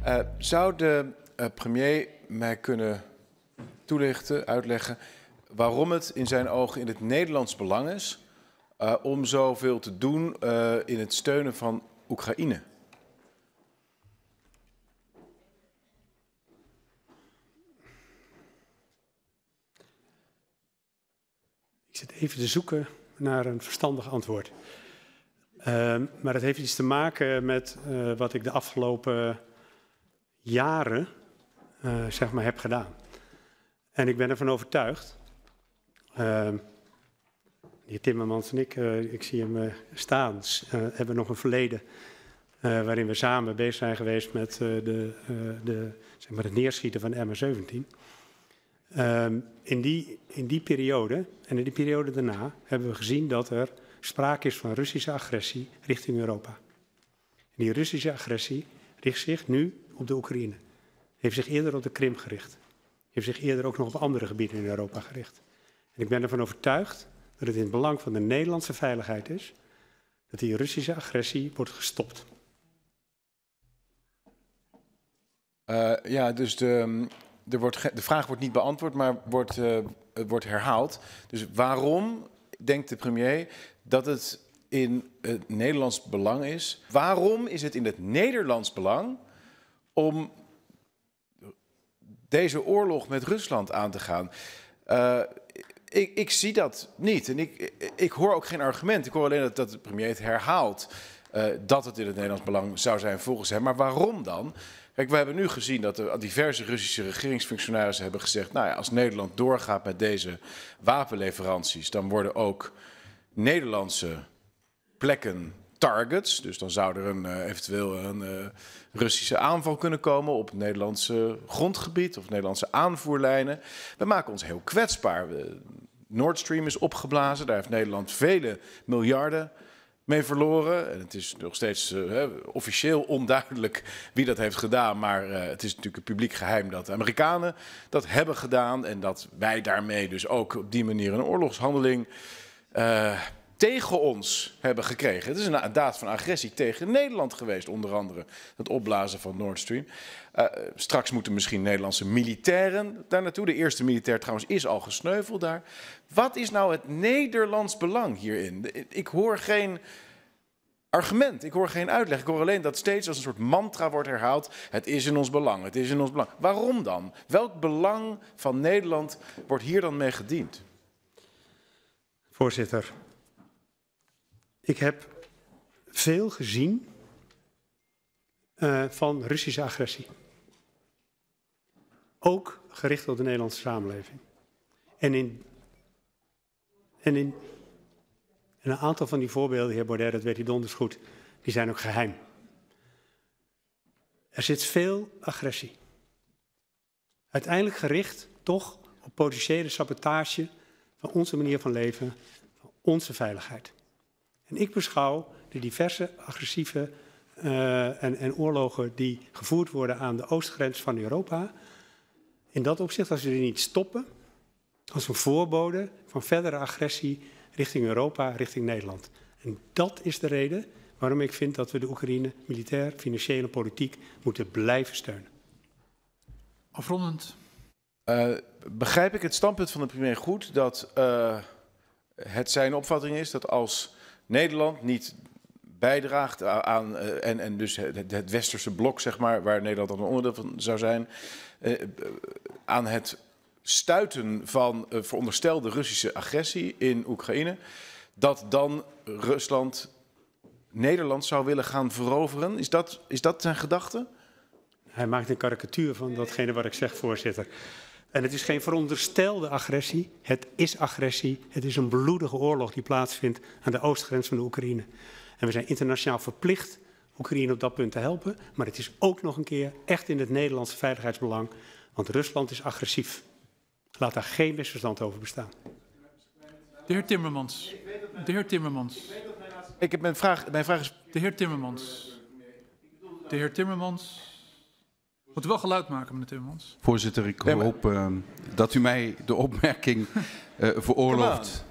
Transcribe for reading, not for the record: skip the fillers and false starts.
Zou de premier mij kunnen toelichten, uitleggen waarom het in zijn ogen in het Nederlands belang is om zoveel te doen in het steunen van Oekraïne? Ik zit even te zoeken naar een verstandig antwoord. Maar het heeft iets te maken met wat ik de afgelopen jaren zeg maar heb gedaan. En ik ben ervan overtuigd. De heer Timmermans en ik zie hem staan, hebben nog een verleden waarin we samen bezig zijn geweest met zeg maar het neerschieten van MH17. In die periode en in die periode daarna hebben we gezien dat er sprake is van Russische agressie richting Europa. En die Russische agressie richt zich nu op de Oekraïne. Heeft zich eerder op de Krim gericht. Heeft zich eerder ook nog op andere gebieden in Europa gericht. En ik ben ervan overtuigd dat het in het belang van de Nederlandse veiligheid is dat die Russische agressie wordt gestopt. Ja, dus de vraag wordt niet beantwoord, maar wordt herhaald. Dus waarom denkt de premier dat het in het Nederlands belang is? Waarom is het in het Nederlands belang om deze oorlog met Rusland aan te gaan? Ik zie dat niet. En ik hoor ook geen argument. Ik hoor alleen dat de premier het herhaalt dat het in het Nederlands belang zou zijn volgens hem. Maar waarom dan? Kijk, we hebben nu gezien dat er diverse Russische regeringsfunctionarissen hebben gezegd, nou ja, als Nederland doorgaat met deze wapenleveranties, dan worden ook Nederlandse plekken targets. Dus dan zou er eventueel een Russische aanval kunnen komen op het Nederlandse grondgebied of Nederlandse aanvoerlijnen. We maken ons heel kwetsbaar. Nord Stream is opgeblazen, daar heeft Nederland vele miljarden mee verloren. En het is nog steeds officieel onduidelijk wie dat heeft gedaan. Maar het is natuurlijk een publiek geheim dat de Amerikanen dat hebben gedaan. En dat wij daarmee dus ook op die manier een oorlogshandeling tegen ons hebben gekregen. Het is een daad van agressie tegen Nederland geweest, onder andere het opblazen van Nord Stream. Straks moeten misschien Nederlandse militairen daar naartoe. De eerste militair trouwens is al gesneuveld daar. Wat is nou het Nederlands belang hierin? Ik hoor geen argument, ik hoor geen uitleg. Ik hoor alleen dat steeds als een soort mantra wordt herhaald. Het is in ons belang, het is in ons belang. Waarom dan? Welk belang van Nederland wordt hier dan mee gediend? Voorzitter, ik heb veel gezien van Russische agressie. Ook gericht op de Nederlandse samenleving. En in een aantal van die voorbeelden, heer Baudet, dat weet u donders goed, die zijn ook geheim. Er zit veel agressie. Uiteindelijk gericht toch op potentiële sabotage van onze manier van leven, van onze veiligheid. En ik beschouw de diverse agressieve en oorlogen die gevoerd worden aan de oostgrens van Europa, in dat opzicht, als we die niet stoppen, als een voorbode van verdere agressie richting Europa, richting Nederland. En dat is de reden waarom ik vind dat we de Oekraïne militair, financieel en politiek moeten blijven steunen. Afrondend. Begrijp ik het standpunt van de premier goed dat het zijn opvatting is dat als Nederland niet bijdraagt aan en dus het westerse blok, zeg maar, waar Nederland dan een onderdeel van zou zijn, aan het stuiten van veronderstelde Russische agressie in Oekraïne, dat dan Rusland Nederland zou willen gaan veroveren? Is dat zijn gedachte? Hij maakt een karikatuur van datgene wat ik zeg, voorzitter. En het is geen veronderstelde agressie, het is agressie. Het is een bloedige oorlog die plaatsvindt aan de oostgrens van de Oekraïne. En we zijn internationaal verplicht Oekraïne op dat punt te helpen. Maar het is ook nog een keer echt in het Nederlandse veiligheidsbelang. Want Rusland is agressief. Laat daar geen misverstand over bestaan. De heer Timmermans. De heer Timmermans. Mijn vraag is... De heer Timmermans. De heer Timmermans. Moet u wel geluid maken, meneer Timmermans. Voorzitter, ik hoop dat u mij de opmerking veroorlooft